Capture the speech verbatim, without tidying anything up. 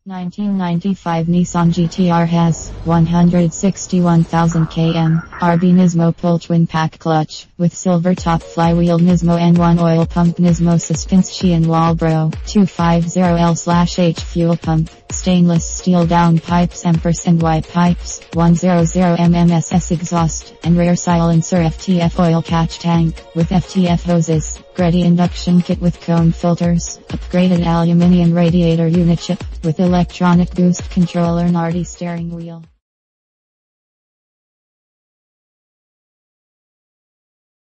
nineteen ninety-five Nissan G T R has one hundred sixty-one thousand kilometers, R B Nismo pull twin pack clutch, with silver top flywheel Nismo N one oil pump Nismo suspension Walbro, two fifty L H fuel pump, stainless steel down pipes ampersand Y pipes, one hundred millimeter S S exhaust, and rear silencer F T F oil catch tank, with F T F hoses, Grady induction kit with cone filters, upgraded aluminium radiator unit chip, with electronic boost controller and R D steering wheel.